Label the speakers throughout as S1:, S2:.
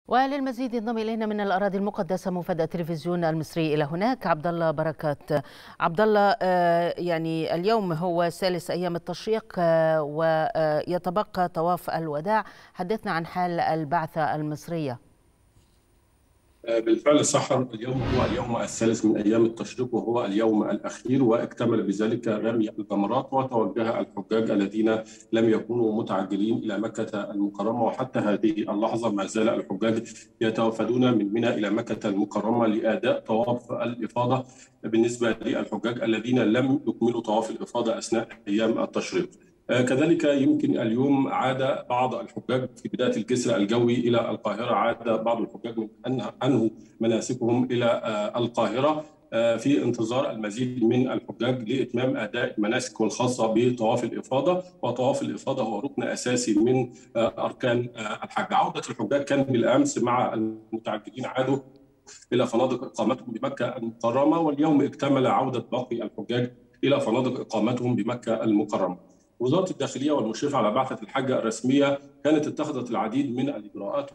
S1: وللمزيد ينضم الينا من الاراضي المقدسه مفاد التلفزيون المصري الى هناك عبد الله بركات. عبد الله، يعني اليوم هو ثالث ايام التشريق ويتبقى طواف الوداع. حدثنا عن حال البعثه المصريه.
S2: بالفعل صح، اليوم هو اليوم الثالث من أيام التشريق وهو اليوم الأخير، واكتمل بذلك رمي الجمرات وتوجه الحجاج الذين لم يكونوا متعجلين إلى مكة المكرمة. وحتى هذه اللحظة ما زال الحجاج يتوافدون من منى إلى مكة المكرمة لأداء طواف الإفاضة بالنسبة للحجاج الذين لم يكملوا طواف الإفاضة أثناء أيام التشريق. كذلك يمكن اليوم عاد بعض الحجاج في بداية الجسر الجوي إلى القاهرة، عاد بعض الحجاج من أنهوا مناسكهم إلى القاهرة في انتظار المزيد من الحجاج لإتمام أداء المناسك الخاصة بطواف الإفاضة. وطواف الإفاضة هو ركن أساسي من أركان الحج. عودة الحجاج كان بالأمس مع المتعجلين، عادوا إلى فنادق إقامتهم بمكة المكرمة، واليوم اكتمل عودة باقي الحجاج إلى فنادق إقامتهم بمكة المكرمة. وزارة الداخلية والمشرفة على بعثة الحج الرسمية كانت اتخذت العديد من الإجراءات،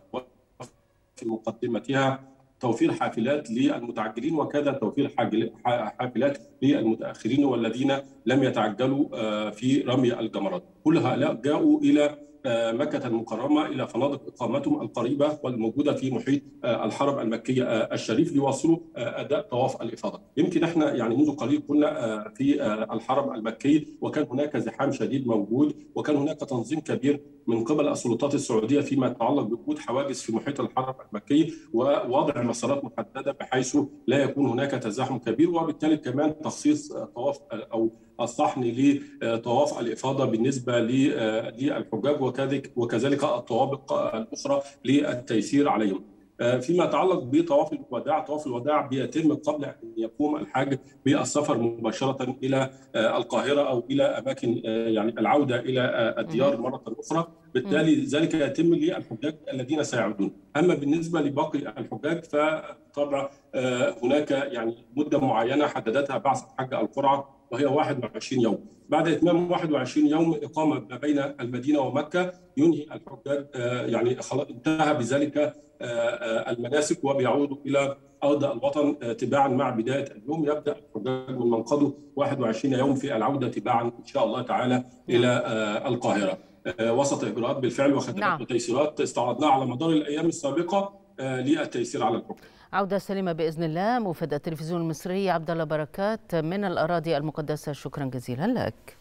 S2: في مقدمتها توفير حافلات للمتعجلين وكذا توفير حافلات للمتأخرين والذين لم يتعجلوا في رمي الجمرات. كل هؤلاء جاءوا إلى مكة المكرمة إلى فنادق إقامتهم القريبة والموجودة في محيط الحرم المكي الشريف ليواصلوا أداء طواف الإفاضة. يمكن احنا يعني منذ قليل كنا في الحرم المكي، وكان هناك زحام شديد موجود، وكان هناك تنظيم كبير من قبل السلطات السعودية فيما يتعلق بوجود حواجز في محيط الحرم المكي ووضع مسارات محددة بحيث لا يكون هناك تزاحم كبير، وبالتالي كمان تخصيص طواف أو الصحن لطواف الإفاضة بالنسبة للحجاج، وكذلك الطوابق الأخرى للتيسير عليهم. فيما يتعلق بطواف الوداع، طواف الوداع بيتم قبل أن يقوم الحاج بالسفر مباشرة إلى القاهرة أو إلى أماكن يعني العودة إلى الديار مرة أخرى، بالتالي ذلك يتم للحجاج الذين سيعودون. أما بالنسبة لباقي الحجاج فطبعا هناك يعني مدة معينة حددتها بعثة حج القرعة وهي 21 يوم. بعد إتمام 21 يوم إقامة ما بين المدينة ومكة ينهي الحجاج يعني خلاص انتهى بذلك المناسك وبيعودوا إلى أرض الوطن تباعا مع بداية اليوم. يبدأ الحجاج من منقضوا 21 يوم في العودة تباعا إن شاء الله تعالى إلى القاهرة وسط إجراءات بالفعل وخدمات وتيسيرات استعرضناها على مدار الأيام السابقة للتيسير على الحكام.
S1: عودة سليمة بإذن الله. مفاد التلفزيون المصري عبد الله بركات من الأراضي المقدسة، شكرا جزيلا لك.